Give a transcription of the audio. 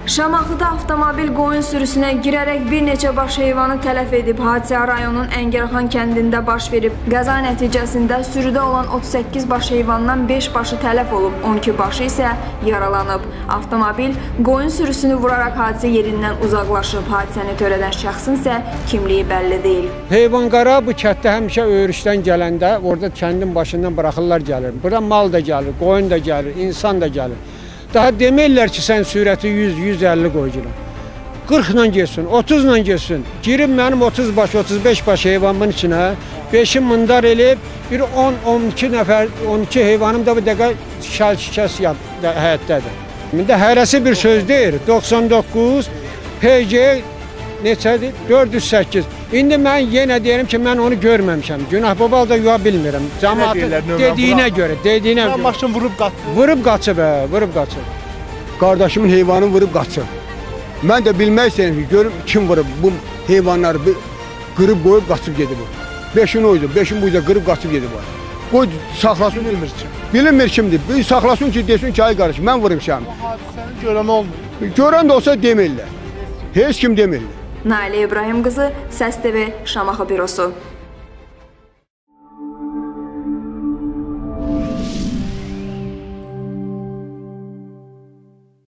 Şamaxıda avtomobil qoyun sürüsünə girərək bir neçə baş heyvanı tələf edib. Hadisə rayonun Əngərxan kəndində baş verib. Qəza nəticəsində sürüdə olan 38 baş heyvandan 5 başı tələf olub, 12 başı isə yaralanıb. Avtomobil qoyun sürüsünü vuraraq hadisə yerindən uzaqlaşıb. Hadisəni törədən şəxsin isə kimliyi bəlli deyil. Heyvanqara bu kənddə həmişə örüşdən gələndə orada kəndin başından buraxırlar gəlir. Bura mal da gəlir, qoyun da gəlir, insan da gəlir. Daha demirlər ki, sən sürəti 100-150 qoyucular. 40 ilə geçsin, 30 ilə geçsin. Girib mənim 30 baş, 35 baş heyvanımın içinə, 5'i mındar elib, bir 10-12 nəfər, 12 heyvanım da bu dəqiqə şikəs həyətdədir. İndi hərəsi bir söz deyir, 99, PG neçədir? 408. İndi mən yenə deyirəm ki, mən onu görməmişəm. Günah babal da yuva bilmirəm. Cəmaatın dediyinə görə. Maşın vurub qaçıb. Vurub qaçıb, vurub qaçıb. Qardaşımın heyvanı vurub qaçıb. Mən də bilmək istəyirəm ki, görüm kim vurub bu heyvanları qırıb qoyub qaçıb gedib. 5'in oydu, 5'in buyda qırıb qaçıb gedib. Qoy saxlasın. Bilmir kim. Bilinmir kimdir. Bir saxlasın ki, desin ki, ay qardaş, mən vurmuşam. Bu hadisəni görən olmuyor. Görən də olsa demirlər. Heç kim demirlər. Nailə İbrahim qızı, Səs TV, Şamaxı bürosu.